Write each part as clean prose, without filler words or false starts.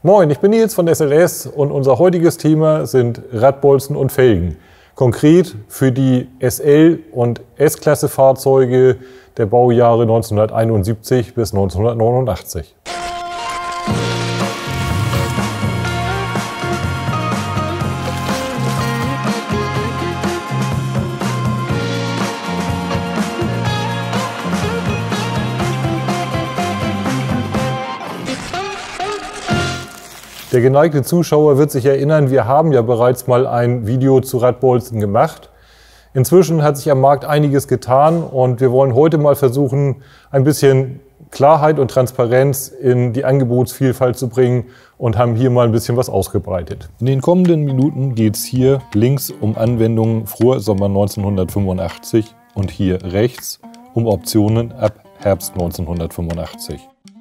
Moin, ich bin Nils von SLS und unser heutiges Thema sind Radbolzen und Felgen. Konkret für die SL- und S-Klasse Fahrzeuge der Baujahre 1971 bis 1989. Der geneigte Zuschauer wird sich erinnern, wir haben ja bereits mal ein Video zu Radbolzen gemacht. Inzwischen hat sich am Markt einiges getan und wir wollen heute mal versuchen, ein bisschen Klarheit und Transparenz in die Angebotsvielfalt zu bringen und haben hier mal ein bisschen was ausgebreitet. In den kommenden Minuten geht es hier links um Anwendungen vor Sommer 1985 und hier rechts um Optionen ab Herbst 1985.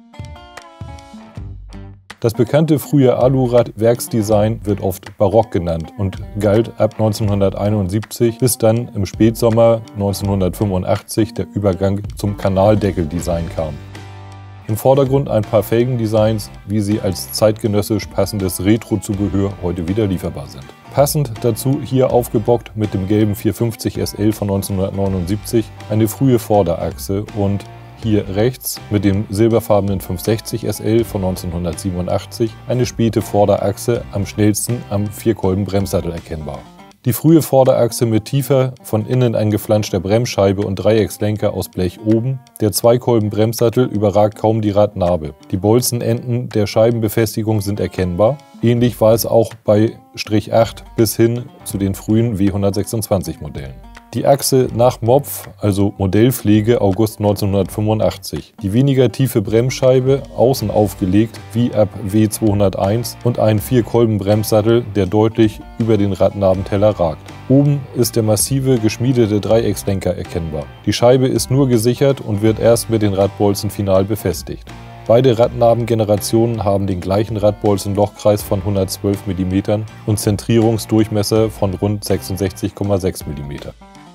Das bekannte frühe Alurad-Werksdesign wird oft barock genannt und galt ab 1971, bis dann im Spätsommer 1985 der Übergang zum Kanaldeckel-Design kam. Im Vordergrund ein paar Felgendesigns, wie sie als zeitgenössisch passendes Retro-Zubehör heute wieder lieferbar sind. Passend dazu hier aufgebockt mit dem gelben 450 SL von 1979 eine frühe Vorderachse und hier rechts mit dem silberfarbenen 560 SL von 1987 eine späte Vorderachse, am schnellsten am Vierkolben-Bremssattel erkennbar. Die frühe Vorderachse mit tiefer, von innen eingeflanschter Bremsscheibe und Dreieckslenker aus Blech oben. Der Zweikolben-Bremssattel überragt kaum die Radnabe. Die Bolzenenden der Scheibenbefestigung sind erkennbar. Ähnlich war es auch bei Strich 8 bis hin zu den frühen W126 Modellen. Die Achse nach Mopf, also Modellpflege August 1985. Die weniger tiefe Bremsscheibe, außen aufgelegt wie ab W201 und ein Vierkolben-Bremssattel, der deutlich über den Radnabenteller ragt. Oben ist der massive, geschmiedete Dreieckslenker erkennbar. Die Scheibe ist nur gesichert und wird erst mit den Radbolzen final befestigt. Beide Radnabengenerationen haben den gleichen Radbolzen-Lochkreis von 112 mm und Zentrierungsdurchmesser von rund 66,6 mm.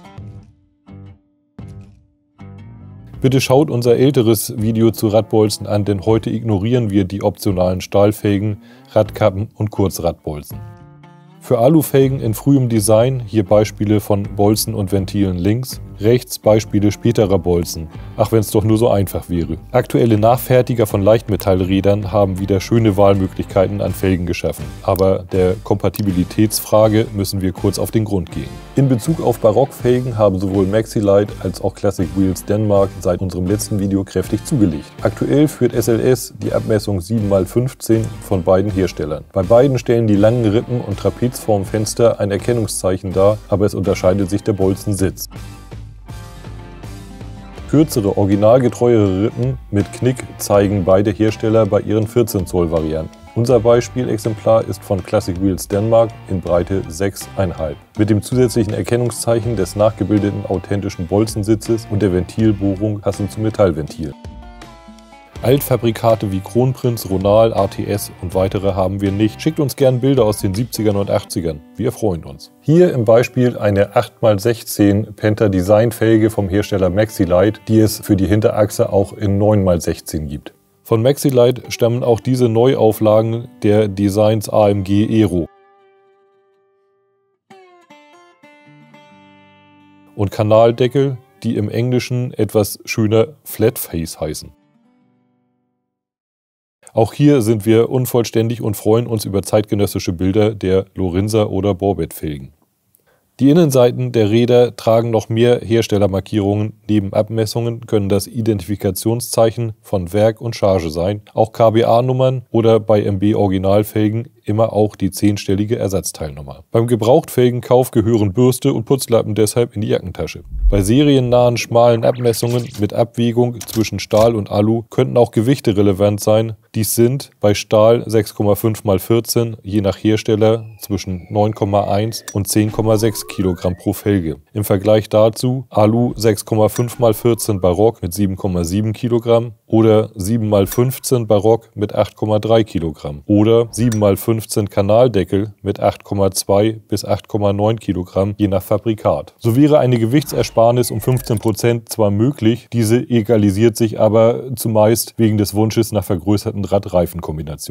Bitte schaut unser älteres Video zu Radbolzen an, denn heute ignorieren wir die optionalen Stahlfelgen, Radkappen und Kurzradbolzen. Für Alufelgen in frühem Design, hier Beispiele von Bolzen und Ventilen links, rechts Beispiele späterer Bolzen, ach wenn es doch nur so einfach wäre. Aktuelle Nachfertiger von Leichtmetallrädern haben wieder schöne Wahlmöglichkeiten an Felgen geschaffen, aber der Kompatibilitätsfrage müssen wir kurz auf den Grund gehen. In Bezug auf Barockfelgen haben sowohl Maxilite als auch Classic Wheels Denmark seit unserem letzten Video kräftig zugelegt. Aktuell führt SLS die Abmessung 7×15 von beiden Herstellern. Bei beiden stellen die langen Rippen und Trapezformfenster ein Erkennungszeichen dar, aber es unterscheidet sich der Bolzensitz. Kürzere, originalgetreuere Rippen mit Knick zeigen beide Hersteller bei ihren 14 Zoll Varianten. Unser Beispielexemplar ist von Classic Wheels Denmark in Breite 6,5 mit dem zusätzlichen Erkennungszeichen des nachgebildeten authentischen Bolzensitzes und der Ventilbohrung passend zum Metallventil. Altfabrikate wie Kronprinz, Ronal, ATS und weitere haben wir nicht. Schickt uns gern Bilder aus den 70ern und 80ern. Wir freuen uns. Hier im Beispiel eine 8×16 Penta Designfelge vom Hersteller Maxilite, die es für die Hinterachse auch in 9×16 gibt. Von Maxilite stammen auch diese Neuauflagen der Designs AMG Aero und Kanaldeckel, die im Englischen etwas schöner Flatface heißen. Auch hier sind wir unvollständig und freuen uns über zeitgenössische Bilder der Lorinsa oder Borbet-Felgen. Die Innenseiten der Räder tragen noch mehr Herstellermarkierungen. Neben Abmessungen können das Identifikationszeichen von Werk und Charge sein, auch KBA-Nummern oder bei MB-Originalfelgen immer auch die 10-stellige Ersatzteilnummer. Beim Gebrauchtfelgenkauf gehören Bürste und Putzlappen deshalb in die Jackentasche. Bei seriennahen, schmalen Abmessungen mit Abwägung zwischen Stahl und Alu könnten auch Gewichte relevant sein. Dies sind bei Stahl 6,5×14 je nach Hersteller zwischen 9,1 und 10,6 Kilogramm pro Felge. Im Vergleich dazu Alu 6,5×14 Barock mit 7,7 Kilogramm oder 7×15 Barock mit 8,3 Kilogramm oder 7×15 Kanaldeckel mit 8,2 bis 8,9 Kilogramm je nach Fabrikat. So wäre eine Gewichtsersparnis um 15% zwar möglich, diese egalisiert sich aber zumeist wegen des Wunsches nach vergrößerten Radreifenkombinationen.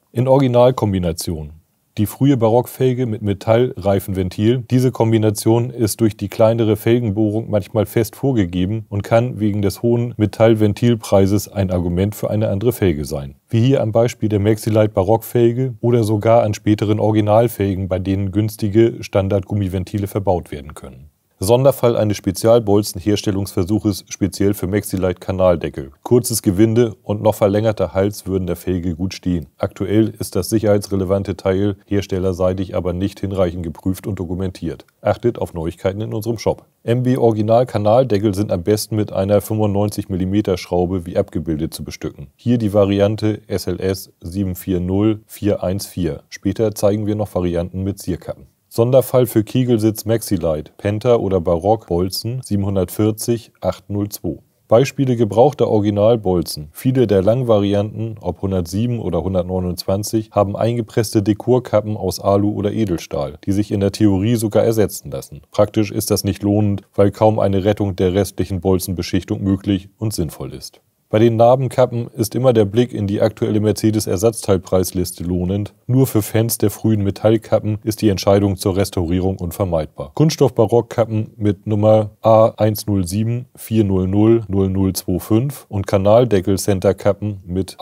In Originalkombination. Die frühe Barockfelge mit Metallreifenventil. Diese Kombination ist durch die kleinere Felgenbohrung manchmal fest vorgegeben und kann wegen des hohen Metallventilpreises ein Argument für eine andere Felge sein. Wie hier am Beispiel der Maxilite Barockfelge oder sogar an späteren Originalfelgen, bei denen günstige Standard-Gummiventile verbaut werden können. Sonderfall eines Spezialbolzen-Herstellungsversuches speziell für Maxilite Kanaldeckel. Kurzes Gewinde und noch verlängerter Hals würden der Felge gut stehen. Aktuell ist das sicherheitsrelevante Teil herstellerseitig aber nicht hinreichend geprüft und dokumentiert. Achtet auf Neuigkeiten in unserem Shop. MB Original Kanaldeckel sind am besten mit einer 95 mm Schraube wie abgebildet zu bestücken. Hier die Variante SLS 740414. Später zeigen wir noch Varianten mit Zierkappen. Sonderfall für Kegelsitz Maxilite, Penta oder Barock Bolzen 740 802. Beispiele gebrauchter Originalbolzen. Viele der Langvarianten, ob 107 oder 129, haben eingepresste Dekorkappen aus Alu oder Edelstahl, die sich in der Theorie sogar ersetzen lassen. Praktisch ist das nicht lohnend, weil kaum eine Rettung der restlichen Bolzenbeschichtung möglich und sinnvoll ist. Bei den Narbenkappen ist immer der Blick in die aktuelle Mercedes-Ersatzteilpreisliste lohnend. Nur für Fans der frühen Metallkappen ist die Entscheidung zur Restaurierung unvermeidbar. Kunststoff-Barockkappen mit Nummer A1074000025 und Kanaldeckel-Centerkappen mit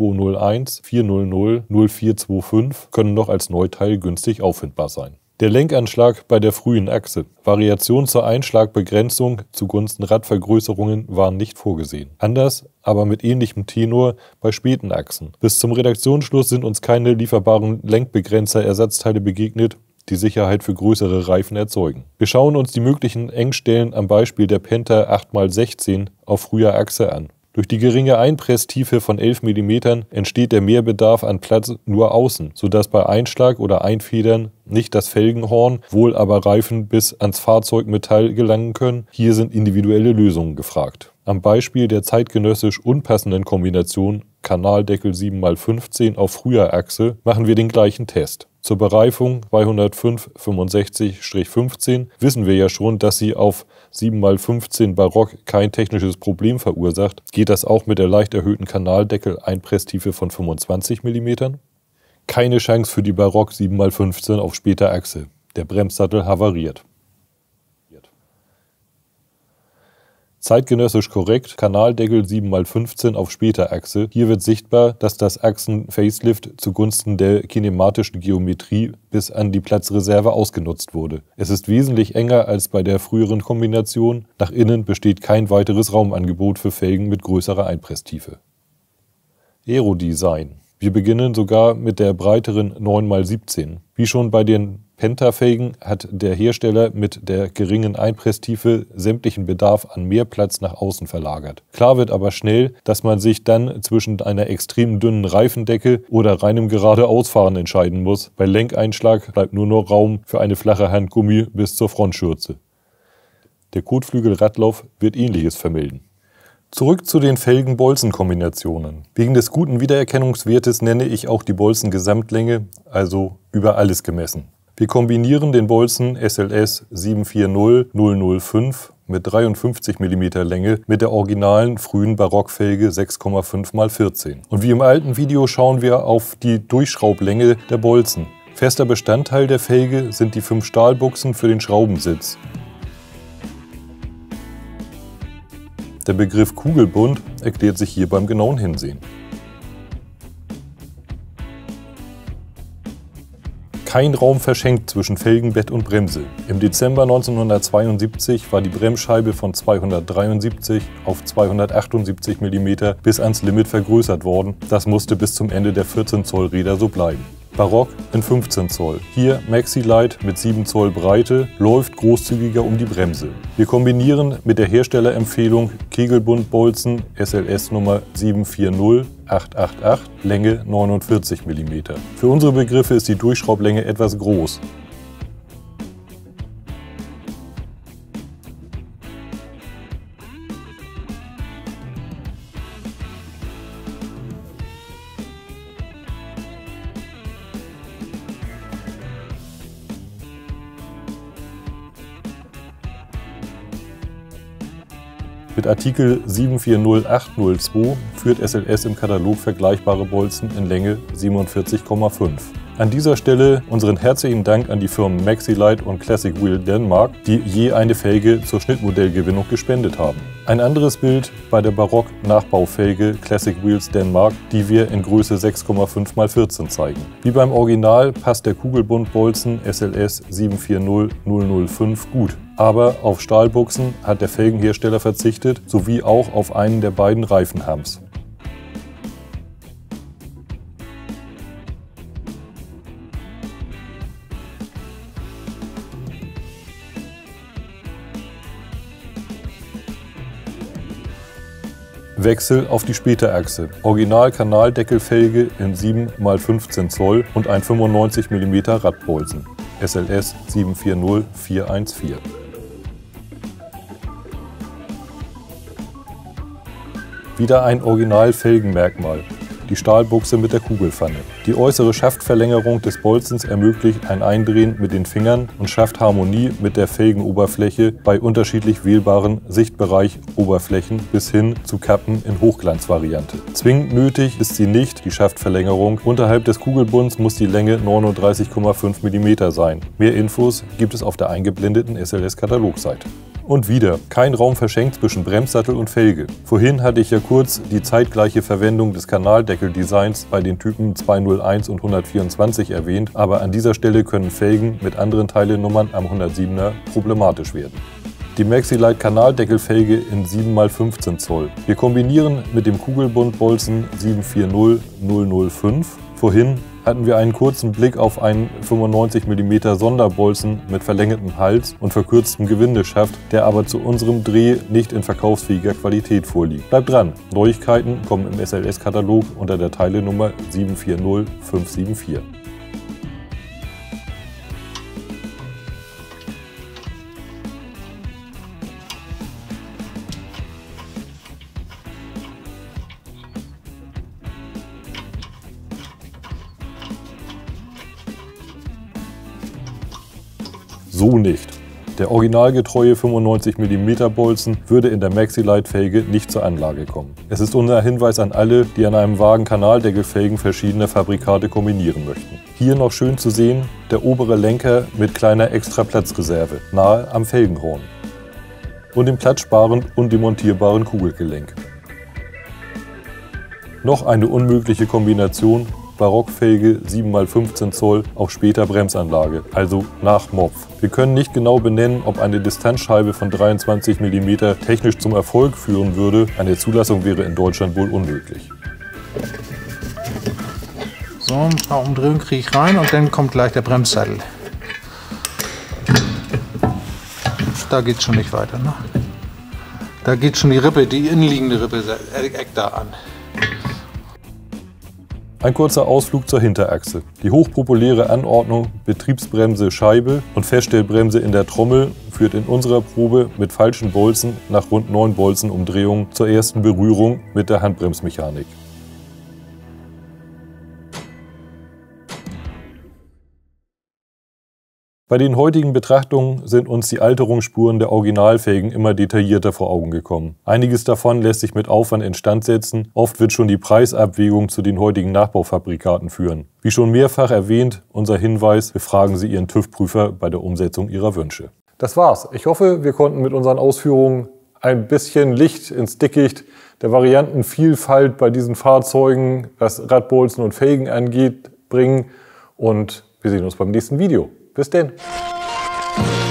A20140000425 können noch als Neuteil günstig auffindbar sein. Der Lenkanschlag bei der frühen Achse. Variation zur Einschlagbegrenzung zugunsten Radvergrößerungen waren nicht vorgesehen. Anders, aber mit ähnlichem Tenor bei späten Achsen. Bis zum Redaktionsschluss sind uns keine lieferbaren Lenkbegrenzer-Ersatzteile begegnet, die Sicherheit für größere Reifen erzeugen. Wir schauen uns die möglichen Engstellen am Beispiel der Penta 8x16 auf früher Achse an. Durch die geringe Einpresstiefe von 11 mm entsteht der Mehrbedarf an Platz nur außen, sodass bei Einschlag oder Einfedern nicht das Felgenhorn, wohl aber Reifen bis ans Fahrzeugmetall gelangen können. Hier sind individuelle Lösungen gefragt. Am Beispiel der zeitgenössisch unpassenden Kombination Kanaldeckel 7x15 auf früher Achse machen wir den gleichen Test. Zur Bereifung 205/65-15 wissen wir ja schon, dass sie auf 7x15 Barock kein technisches Problem verursacht. Geht das auch mit der leicht erhöhten Kanaldeckel-Einpresstiefe von 25 mm? Keine Chance für die Barock 7x15 auf später Achse. Der Bremssattel havariert. Zeitgenössisch korrekt, Kanaldeckel 7x15 auf später Achse. Hier wird sichtbar, dass das Achsen-Facelift zugunsten der kinematischen Geometrie bis an die Platzreserve ausgenutzt wurde. Es ist wesentlich enger als bei der früheren Kombination. Nach innen besteht kein weiteres Raumangebot für Felgen mit größerer Einpresstiefe. Aerodesign. Wir beginnen sogar mit der breiteren 9x17. Wie schon bei den Penta-Felgen hat der Hersteller mit der geringen Einpresstiefe sämtlichen Bedarf an mehr Platz nach außen verlagert. Klar wird aber schnell, dass man sich dann zwischen einer extrem dünnen Reifendecke oder reinem Geradeausfahren entscheiden muss. Bei Lenkeinschlag bleibt nur noch Raum für eine flache Handgummi bis zur Frontschürze. Der Kotflügel-Radlauf wird Ähnliches vermelden. Zurück zu den Felgen-Bolzen-Kombinationen. Wegen des guten Wiedererkennungswertes nenne ich auch die Bolzen-Gesamtlänge, also über alles gemessen. Wir kombinieren den Bolzen SLS 740005 mit 53 mm Länge mit der originalen frühen Barockfelge 6,5x14. Und wie im alten Video schauen wir auf die Durchschraublänge der Bolzen. Fester Bestandteil der Felge sind die 5 Stahlbuchsen für den Schraubensitz. Der Begriff Kugelbund erklärt sich hier beim genauen Hinsehen. Kein Raum verschenkt zwischen Felgenbett und Bremse. Im Dezember 1972 war die Bremsscheibe von 273 auf 278 mm bis ans Limit vergrößert worden. Das musste bis zum Ende der 14 Zoll Räder so bleiben. Barock in 15 Zoll. Hier Maxilite mit 7 Zoll Breite läuft großzügiger um die Bremse. Wir kombinieren mit der Herstellerempfehlung Kegelbundbolzen SLS Nummer 740888, Länge 49 mm. Für unsere Begriffe ist die Durchschraublänge etwas groß. Mit Artikel 740802 führt SLS im Katalog vergleichbare Bolzen in Länge 47,5. An dieser Stelle unseren herzlichen Dank an die Firmen Maxilite und Classic Wheel Denmark, die je eine Felge zur Schnittmodellgewinnung gespendet haben. Ein anderes Bild bei der Barock-Nachbaufelge Classic Wheels Denmark, die wir in Größe 6,5 x 14 zeigen. Wie beim Original passt der Kugelbundbolzen SLS 740005 gut. Aber auf Stahlbuchsen hat der Felgenhersteller verzichtet, sowie auch auf einen der beiden Reifenhams. Wechsel auf die Späterachse. Original-Kanaldeckelfelge in 7 x 15 Zoll und ein 95 mm Radbolzen. SLS 740414. Wieder ein Original-Felgenmerkmal. Die Stahlbuchse mit der Kugelpfanne. Die äußere Schaftverlängerung des Bolzens ermöglicht ein Eindrehen mit den Fingern und schafft Harmonie mit der Felgenoberfläche bei unterschiedlich wählbaren Sichtbereich-Oberflächen bis hin zu Kappen in Hochglanzvariante. Zwingend nötig ist sie nicht, die Schaftverlängerung. Unterhalb des Kugelbunds muss die Länge 39,5 mm sein. Mehr Infos gibt es auf der eingeblendeten SLS-Katalogseite. Und wieder, kein Raum verschenkt zwischen Bremssattel und Felge. Vorhin hatte ich ja kurz die zeitgleiche Verwendung des Kanaldeckel-Designs bei den Typen 201 und 124 erwähnt, aber an dieser Stelle können Felgen mit anderen Teilenummern am 107er problematisch werden. Die Maxilite Kanaldeckelfelge in 7 x 15 Zoll. Wir kombinieren mit dem Kugelbundbolzen 740005. Vorhin hatten wir einen kurzen Blick auf einen 95 mm Sonderbolzen mit verlängertem Hals und verkürztem Gewindeschaft, der aber zu unserem Dreh nicht in verkaufsfähiger Qualität vorliegt. Bleibt dran, Neuigkeiten kommen im SLS-Katalog unter der Teilenummer 740574. So nicht. Der originalgetreue 95 mm Bolzen würde in der Maxilite-Felge nicht zur Anlage kommen. Es ist unser Hinweis an alle, die an einem Wagen Kanaldeckelfelgen verschiedener Fabrikate kombinieren möchten. Hier noch schön zu sehen, der obere Lenker mit kleiner Extraplatzreserve, nahe am Felgenhorn. Und dem platzsparend und demontierbaren Kugelgelenk. Noch eine unmögliche Kombination: Barockfelge 7 x 15 Zoll auf später Bremsanlage, also nach Mopf. Wir können nicht genau benennen, ob eine Distanzscheibe von 23 mm technisch zum Erfolg führen würde. Eine Zulassung wäre in Deutschland wohl unmöglich. So, ein paar Umdrehungen kriege ich rein und dann kommt gleich der Bremssattel. Da geht es schon nicht weiter, ne? Da geht schon die Rippe, die innenliegende Rippe, Eck da an. Ein kurzer Ausflug zur Hinterachse. Die hochpopuläre Anordnung Betriebsbremse Scheibe und Feststellbremse in der Trommel führt in unserer Probe mit falschen Bolzen nach rund 9 Bolzenumdrehungen zur ersten Berührung mit der Handbremsmechanik. Bei den heutigen Betrachtungen sind uns die Alterungsspuren der Originalfelgen immer detaillierter vor Augen gekommen. Einiges davon lässt sich mit Aufwand instand setzen, oft wird schon die Preisabwägung zu den heutigen Nachbaufabrikaten führen. Wie schon mehrfach erwähnt, unser Hinweis: befragen Sie Ihren TÜV-Prüfer bei der Umsetzung Ihrer Wünsche. Das war's. Ich hoffe, wir konnten mit unseren Ausführungen ein bisschen Licht ins Dickicht der Variantenvielfalt bei diesen Fahrzeugen, was Radbolzen und Felgen angeht, bringen. Und wir sehen uns beim nächsten Video. Bis denn!